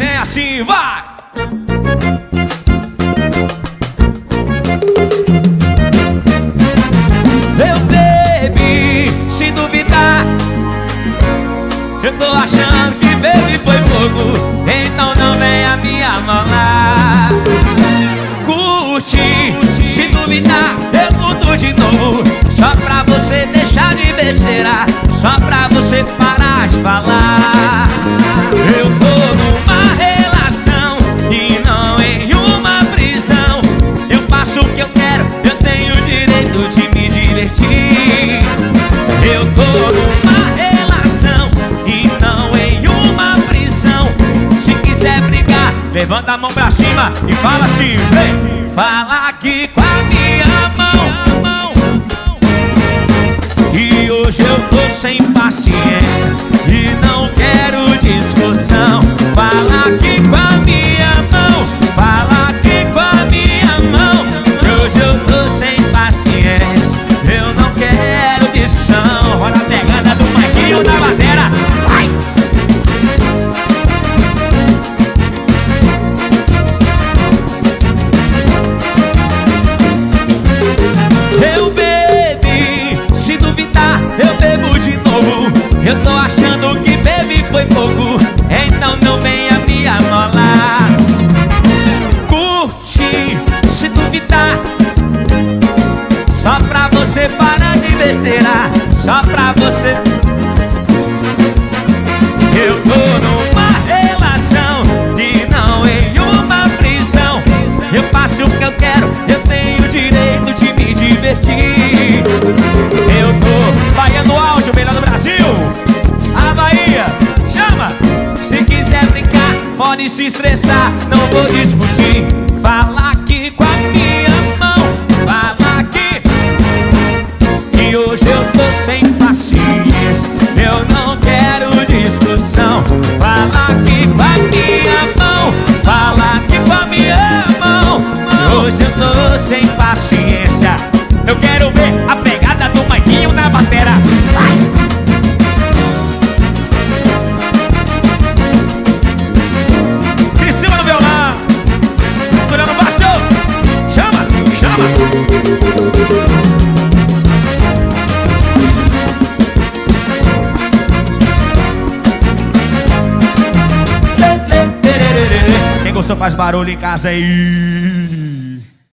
vem assim, vai! Meu baby, se duvidar, eu tô achando que baby foi pouco, então não venha me amolar. Curte, se duvidar, eu curto de novo, só pra você deixar de besteira, só pra você parar de falar. Eu tô numa relação e não em uma prisão. Eu faço o que eu quero, eu tenho o direito de me divertir. Eu tô numa relação e não em uma prisão. Se quiser brigar, levanta a mão pra cima e fala assim, vem. Fala aqui com a minha mão, e hoje eu tô sem paciência e não quero discussão. Fala aqui com a minha mão, fala aqui com a minha mão, e hoje eu tô sem paciência, eu não quero discussão. Olha a pegada do Marquinho da batera, vai! Eu bebi, se duvidar, eu bebo de novo. Eu tô achando que bebi foi pouco, então não venha me amolar. Curte, se duvidar, só pra você parar de besteira, só pra você. Eu tô numa relação e não em uma prisão. Eu faço o que eu quero, eu tenho o direito de me divertir. Eu tô Bahia no auge, o melhor do Brasil. A Bahia, chama! Se quiser brincar, pode se estressar, não vou discutir. Fala aqui com a minha mão, fala aqui, que hoje eu tô sem paciência, eu não quero discussão. Fala aqui com a minha mão, fala aqui com a minha mão, hoje eu tô sem paciência, eu quero ver a pegada do Marquinho na batera. Vai! Cristina no violão, Juliana no baixo, chama, chama! Quem gostou faz barulho em casa aí.